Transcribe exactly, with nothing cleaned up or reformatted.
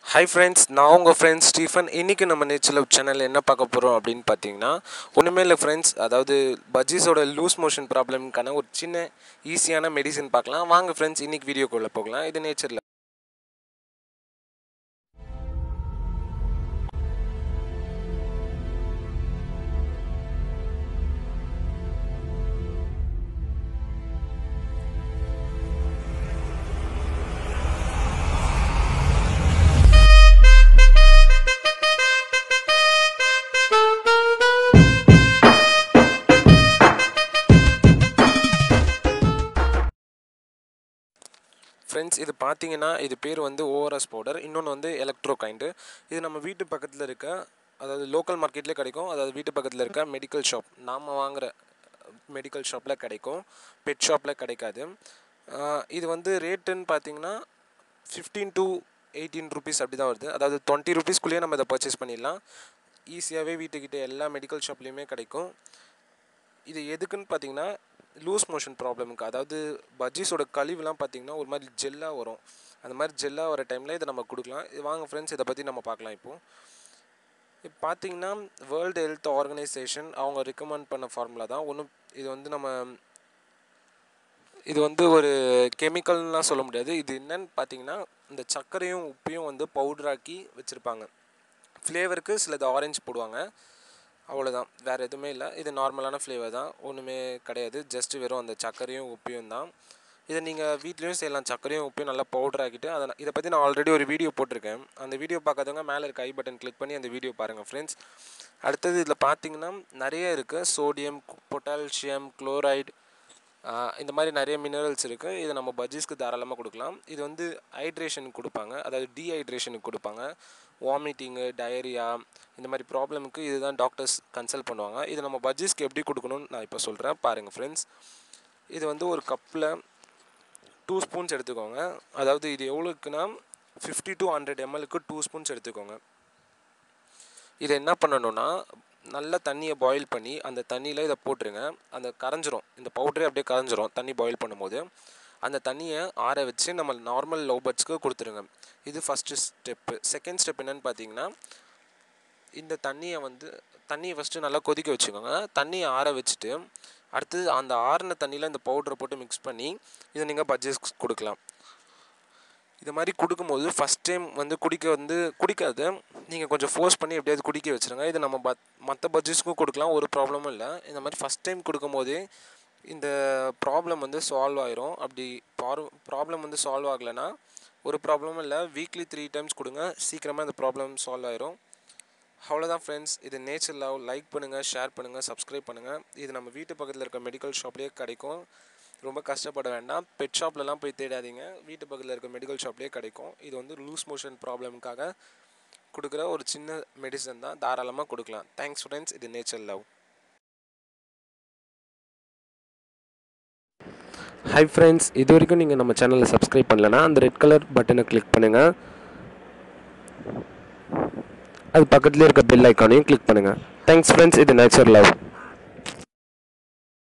Hi friends, நான் உங்கள் friends Stephen. இன்றைக்கி நம்ம நேச்சர் லவ் சேனலில் என்ன பார்க்க போகிறோம் அப்படின்னு பார்த்தீங்கன்னா, ஒன்றுமே இல்லை ஃப்ரெண்ட்ஸ். அதாவது பஜ்ஜீஸோட லூஸ் மோஷன் ப்ராப்ளம்க்கான ஒரு சின்ன ஈஸியான மெடிசன் பார்க்கலாம். வாங்க ஃப்ரெண்ட்ஸ், இன்றைக்கி வீடியோக்குள்ளே போகலாம். இது நேச்சர் லவ். ஃப்ரெண்ட்ஸ், இது பார்த்தீங்கன்னா இது பேர் வந்து ஓஆர்எஸ் பவுடர், இன்னொன்று வந்து எலக்ட்ரோகைண்டு. இது நம்ம வீட்டு பக்கத்தில் இருக்க, அதாவது லோக்கல் மார்க்கெட்லேயே கிடைக்கும். அதாவது வீட்டு பக்கத்தில் இருக்க மெடிக்கல் ஷாப், நாம் வாங்குகிற மெடிக்கல் ஷாப்பில் கிடைக்கும், பெட் ஷாப்பில் கிடைக்காது. இது வந்து ரேட்டுன்னு பார்த்தீங்கன்னா ஃபிஃப்டீன் டு எயிட்டீன் ருபீஸ் அப்படி தான் வருது. அதாவது டுவெண்ட்டி ருபீஸ்க்குள்ளேயே நம்ம இதை பர்ச்சேஸ் பண்ணிடலாம். ஈஸியாகவே வீட்டுக்கிட்ட எல்லா மெடிக்கல் ஷாப்லேயுமே கிடைக்கும். இது எதுக்குன்னு பார்த்தீங்கன்னா லூஸ் மோஷன் ப்ராப்ளமுக்கு. அதாவது பஜ்ஜீஸோட கழிவுலாம் பார்த்திங்கன்னா ஒரு மாதிரி ஜெல்லாக வரும். அந்த மாதிரி ஜெல்லாக வர டைமில் இதை நம்ம கொடுக்கலாம். இது வாங்க ஃப்ரெண்ட்ஸ், இதை பற்றி நம்ம பார்க்கலாம். இப்போது இப்போ பார்த்திங்கன்னா வேர்ல்டு ஹெல்த் ஆர்கனைசேஷன் அவங்க ரெக்கமெண்ட் பண்ண ஃபார்முலா தான். ஒன்றும் இது வந்து நம்ம இது வந்து ஒரு கெமிக்கல்னால் சொல்ல முடியாது. இது என்னன்னு பார்த்தீங்கன்னா இந்த சர்க்கரையும் உப்பையும் வந்து பவுடராக்கி வச்சுருப்பாங்க. ஃப்ளேவருக்கு சிலது ஆரஞ்சு போடுவாங்க, அவ்வளோதான், வேறு எதுவுமே இல்லை. இது நார்மலான ஃப்ளேவர் தான், ஒன்றுமே கிடையாது. ஜஸ்ட்டு வெறும் அந்த சர்க்கரையும் உப்பையும் தான். இதை நீங்கள் வீட்லேயும் செய்யலாம். சர்க்கரையும் உப்பையும் நல்லா பவுடர் ஆக்கிட்டு அதை இதை பற்றி நான் ஆல்ரெடி ஒரு வீடியோ போட்டிருக்கேன். அந்த வீடியோ பார்க்காதவங்க மேலே இருக்க ஐ பட்டன் கிளிக் பண்ணி அந்த வீடியோ பாருங்கள் ஃப்ரெண்ட்ஸ். அடுத்தது இதில் பார்த்தீங்கன்னா நிறைய இருக்குது. சோடியம், பொட்டாசியம், குளோரைடு, இந்த மாதிரி நிறைய மினரல்ஸ் இருக்குது. இதை நம்ம பஜ்ஜீஸ்க்கு தாராளமாக கொடுக்கலாம். இது வந்து ஹைட்ரேஷனுக்கு கொடுப்பாங்க, அதாவது டீஹைட்ரேஷனுக்கு கொடுப்பாங்க. வாமிட்டிங்கு, டயரியா, இந்த மாதிரி ப்ராப்ளமுக்கு இதுதான் டாக்டர்ஸ் கன்சல்ட் பண்ணுவாங்க. இது நம்ம பஜ்ஜீஸ்க்கு எப்படி கொடுக்கணும்னு நான் இப்போ சொல்கிறேன், பாருங்கள் ஃப்ரெண்ட்ஸ். இது வந்து ஒரு கப்பில் டூ ஸ்பூன்ஸ் எடுத்துக்கோங்க. அதாவது இது எவ்வளோக்குன்னா ஃபிஃப்டி டு ஹண்ட்ரட் எம்எல்க்கு டூ ஸ்பூன்ஸ் எடுத்துக்கோங்க. இதை என்ன பண்ணணுன்னா நல்லா தண்ணியை பாயில் பண்ணி அந்த தண்ணியில் இதை போட்டுருங்க. அந்த கரைஞ்சிரும், இந்த பவுடரே அப்படியே கரைஞ்சிரும் தண்ணி பாயில் பண்ணும்போது. அந்த தண்ணியை ஆற வச்சு நம்ம நார்மல் லவ் பேர்ட்ஸ்க்கு கொடுத்துருங்க. இது ஃபஸ்ட்டு ஸ்டெப்பு. செகண்ட் ஸ்டெப் என்னென்னு பார்த்தீங்கன்னா, இந்த தண்ணியை வந்து தண்ணியை ஃபஸ்ட்டு நல்லா கொதிக்க வச்சுக்கோங்க. தண்ணியை ஆற வச்சுட்டு அடுத்தது அந்த ஆறின தண்ணியில் இந்த பவுடரை போட்டு மிக்ஸ் பண்ணி இதை நீங்கள் பஜ்ஜீஸ்க்கு கொடுக்கலாம். இது மாதிரி கொடுக்கும்போது ஃபஸ்ட் டைம் வந்து குடிக்க வந்து குடிக்காது, நீங்கள் கொஞ்சம் ஃபோர்ஸ் பண்ணி எப்படியாவது குடிக்க வச்சுருங்க. இது நம்ம பத் மற்ற பஜ்ஜீஸ்க்கும் கொடுக்கலாம், ஒரு ப்ராப்ளமும் இல்லை. இந்த மாதிரி ஃபஸ்ட் டைம் கொடுக்கும்போதே இந்த ப்ராப்ளம் வந்து சால்வ் ஆயிரும். அப்படி ப்ராப்ளம் வந்து சால்வ் ஆகலைன்னா ஒரு ப்ராப்ளமும் இல்லை, வீக்லி த்ரீ டைம்ஸ் கொடுங்க, சீக்கிரமாக இந்த ப்ராப்ளம் சால்வ் ஆயிரும். அவ்வளோதான் ஃப்ரெண்ட்ஸ். இது நேச்சர் லவ். லைக் பண்ணுங்கள், ஷேர் பண்ணுங்கள், சப்ஸ்கிரைப் பண்ணுங்கள். இது நம்ம வீட்டு பக்கத்தில் இருக்க மெடிக்கல் ஷாப்லேயே கிடைக்கும். ரொம்ப கஷ்டப்பட வேண்டாம், பெட் ஷாப்லலாம் போய் தேடாதீங்க, வீட்டு பக்கத்தில் இருக்க மெடிக்கல் ஷாப்லேயே கிடைக்கும். இது வந்து லூஸ் மோஷன் ப்ராப்ளமுக்காக கொடுக்குற ஒரு சின்ன மெடிசன் தான், தாராளமாக கொடுக்கலாம். Thanks friends. இது நேச்சர் லவ். ஹை ஃப்ரெண்ட்ஸ், இது வரைக்கும் நீங்கள் நம்ம சேனலை சப்ஸ்கிரைப் பண்ணலன்னா அந்த ரெட் கலர் பட்டனை கிளிக் பண்ணுங்கள். அது பக்கத்துலேயே இருக்க பெல் ஐக்கானையும் கிளிக் பண்ணுங்கள். Thanks friends. இது நேச்சர் லவ்.